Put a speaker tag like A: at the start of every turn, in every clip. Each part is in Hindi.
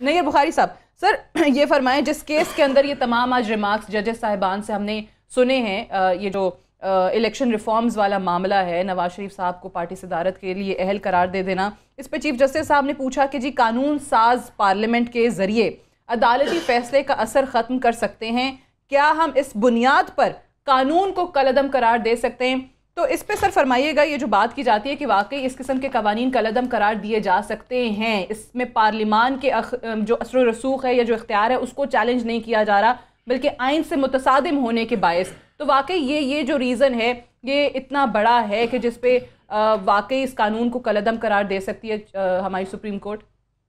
A: नहीं बुखारी साहब, सर ये फरमाएं, जिस केस के अंदर ये तमाम आज रिमार्क्स जजेस साहिबान से हमने सुने हैं, ये जो इलेक्शन रिफॉर्म्स वाला मामला है, नवाज शरीफ साहब को पार्टी सदारत के लिए अहल करार दे देना, इस पे चीफ जस्टिस साहब ने पूछा कि जी कानून साज पार्लियामेंट के जरिए अदालती फैसले का असर खत्म कर सकते हैं, क्या हम इस बुनियाद पर कानून को कलअदम करार दे सकते हैं? तो इस पे सर फरमाइएगा, ये जो बात की जाती है कि वाकई इस किस्म के कवानीन कलअदम करार दिए जा सकते हैं, इसमें पार्लिमान के जो असर रसूख है या जो इख्तियार है उसको चैलेंज नहीं किया जा रहा बल्कि आइन से मुतसादिम होने के बायस, तो वाकई ये जो रीज़न है ये इतना बड़ा है कि जिस पे वाकई इस कानून को कलअदम करार दे सकती है हमारी सुप्रीम कोर्ट।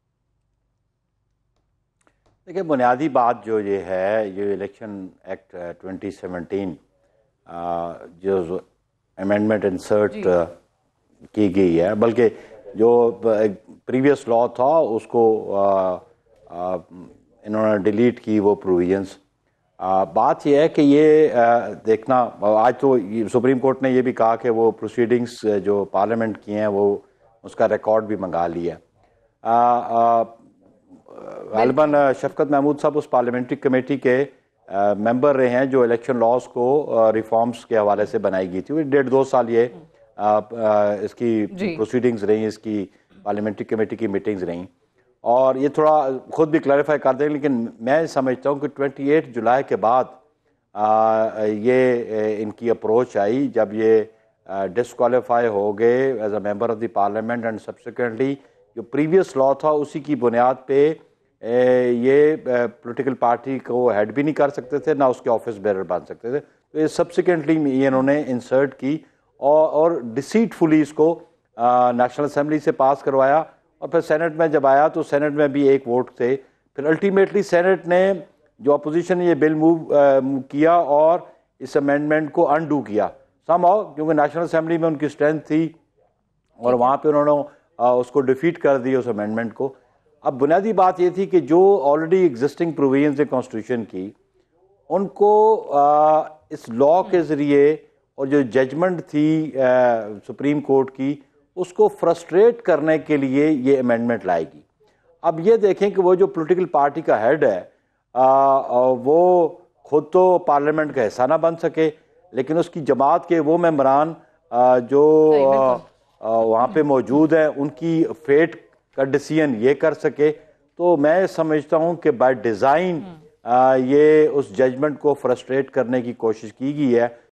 B: देखिए, बुनियादी बात जो ये है, ये इलेक्शन एक्ट 2017 जो अमेंडमेंट इंसर्ट की गई है, बल्कि जो प्रीवियस लॉ था उसको इन्होंने डिलीट की वो प्रोविजंस। बात यह है कि ये देखना, आज तो सुप्रीम कोर्ट ने ये भी कहा कि वो प्रोसीडिंग्स जो पार्लियामेंट की हैं वो उसका रिकॉर्ड भी मंगा लिया। गालिबन शफकत महमूद साहब उस पार्लियामेंट्री कमेटी के मेंबर रहे हैं जो इलेक्शन लॉज को रिफॉर्म्स के हवाले से बनाई गई थी। 1.5-2 साल ये इसकी प्रोसीडिंग्स रही, इसकी पार्लियामेंट्री कमेटी की मीटिंग्स रही, और ये थोड़ा खुद भी क्लैरिफाई कर दें, लेकिन मैं समझता हूँ कि 28 जुलाई के बाद ये इनकी अप्रोच आई, जब ये डिस्क्वालीफाई हो गए as a member of the parliament, and subsequently जो प्रीवियस लॉ था उसी की बुनियाद पे ये पॉलिटिकल पार्टी को हेड भी नहीं कर सकते थे, ना उसके ऑफिस बेरर बन सकते थे। तो ये सब्सिक्वेंटली ये इन्होंने इंसर्ट की और डिसीटफुली इसको नेशनल असेंबली से पास करवाया, और फिर सेनेट में जब आया तो सेनेट में भी एक वोट थे। फिर अल्टीमेटली सेनेट ने, जो अपोजिशन ने ये बिल मूव किया और इस अमेंडमेंट को अनडू किया समहाउ, क्योंकि नेशनल असेंबली में उनकी स्ट्रेंथ थी और वहाँ पे उन्होंने उसको डिफीट कर दिया उस अमेंडमेंट को। अब बुनियादी बात ये थी कि जो ऑलरेडी एग्जिस्टिंग प्रोविजंस है कॉन्स्टिट्यूशन की, उनको इस लॉ के ज़रिए और जो जजमेंट थी सुप्रीम कोर्ट की, उसको फ्रस्ट्रेट करने के लिए ये अमेंडमेंट लाएगी। अब ये देखें कि वो जो पॉलिटिकल पार्टी का हेड है वो खुद तो पार्लियामेंट का हिस्सा ना बन सके, लेकिन उसकी जमात के वो मेंबरान जो वहाँ पे मौजूद है उनकी फेट का डिसीजन ये कर सके। तो मैं समझता हूँ कि बाय डिज़ाइन ये उस जजमेंट को फ्रस्ट्रेट करने की कोशिश की गई है,